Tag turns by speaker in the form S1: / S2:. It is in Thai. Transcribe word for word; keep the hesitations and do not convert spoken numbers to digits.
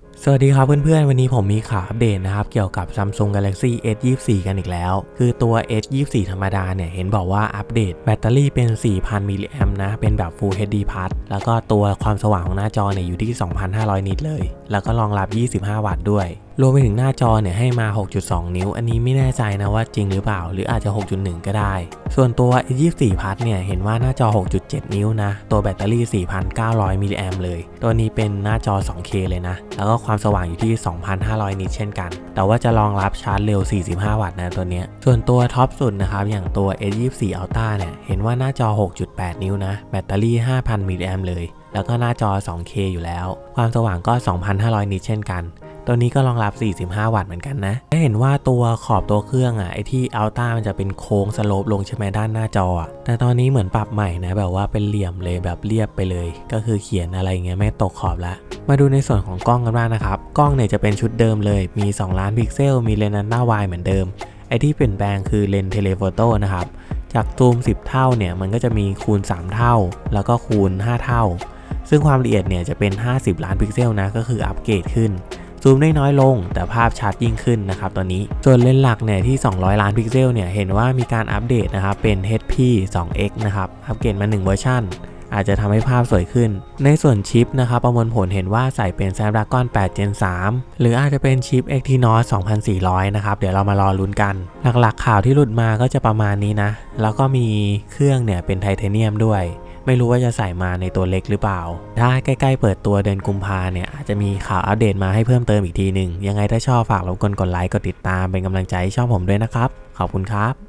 S1: สวัสดีครับเพื่อนๆวันนี้ผมมีข่าวอัปเดตนะครับเกี่ยวกับ Samsung Galaxy เอส ยี่สิบสี่ กันอีกแล้วคือตัว เอส ยี่สิบสี่ ธรรมดาเนี่ยเห็นบอกว่าอัปเดตแบตเตอรี่เป็น สี่พัน มิลลิแอมป์นะเป็นแบบ Full เอช ดี Plus แล้วก็ตัวความสว่างของหน้าจอเนี่ยอยู่ที่ สองพันห้าร้อย นิตเลยแล้วก็รองรับ ยี่สิบห้า วัตต์ด้วยรวมไปถึงหน้าจอเนี่ยให้มา หกจุดสอง นิ้วอันนี้ไม่แน่ใจนะว่าจริงหรือเปล่าหรืออาจจะ หกจุดหนึ่ง ก็ได้ส่วนตัว เอส ยี่สิบสี่ Plus เนี่ยเห็นว่าหน้าจอ หกจุดเจ็ด นิ้วนะตัวแบตเตอรี่ สี่พันเก้าร้อย มิลลิแอมป์เลยตัวนี้เป็นหน้าจอ ทู เค เลยนะแล้วก็ความสว่างอยู่ที่ สองพันห้าร้อย นิตเช่นกันแต่ว่าจะรองรับชาร์จเร็ว สี่สิบห้า วัตต์นะตัวเนี้ยส่วนตัวท็อปสุดนะครับอย่างตัว เอส ยี่สิบสี่ Ultra เนี่ยเห็นว่าหน้าจอ หกจุดแปด นิ้วนะแบตเตอรี่ ห้าพัน มิลลิแอมป์เลยแล้วก็หน้าจอ ทู เค อยู่แล้วความสว่างก็ สองพันห้าร้อย นิตเช่นกันตัวนี้ก็รองรับ สี่สิบห้า วัตต์เหมือนกันนะได้เห็นว่าตัวขอบตัวเครื่องอ่ะไอที่ Ultra มันจะเป็นโค้งสโลปลงใช่ไหมด้านหน้าจอแต่ตอนนี้เหมือนปรับใหม่นะแบบว่าเป็นเหลี่ยมเลยแบบเรียบไปเลยก็คือเขียนอะไรเงี้ยไม่ตกขอบละมาดูในส่วนของกล้องกันบ้างนะครับกล้องเนี่ยจะเป็นชุดเดิมเลยมีสองล้านพิกเซลมีเลนส์อัลตร้าไวด์เหมือนเดิมไอที่เปลี่ยนแปลงคือเลนส์เทเลโฟโต้นะครับจากซูมสิบเท่าเนี่ยมันก็จะมีคูณสามเท่าแล้วก็คูณห้าเท่าซึ่งความละเอียดเนี่ยจะเป็นห้าสิบล้านพิกเซลนะก็คืออัปเกรดขึ้นซูมได้น้อยลงแต่ภาพชัดยิ่งขึ้นนะครับตอนนี้ส่วนเลนส์หลักเนี่ยที่สองร้อยล้านพิกเซลเนี่ยเห็นว่ามีการอัปเดตนะครับเป็น เอช พี ทู เอ็กซ์ นะครับอัปเกรดมาหนึ่งเวอร์ชันอาจจะทำให้ภาพสวยขึ้นในส่วนชิปนะครับประมวลผลเห็นว่าใส่เป็น Snapdragon แปด Gen สาม หรืออาจจะเป็นชิป Exynos สองพันสี่ร้อย นะครับเดี๋ยวเรามารอลุ้นกันหลักๆข่าวที่หลุดมาก็จะประมาณนี้นะแล้วก็มีเครื่องเนี่ยเป็นไทเทเนียมด้วยไม่รู้ว่าจะใส่มาในตัวเล็กหรือเปล่าถ้าใกล้ๆเปิดตัวเดือนกุมภาเนี่ยอาจจะมีข่าวอัปเดตมาให้เพิ่มเติมอีกทีหนึ่งยังไงถ้าชอบฝากรบกวนกดไลค์กดติดตามเป็นกำลังใจให้ช่องผมด้วยนะครับขอบคุณครับ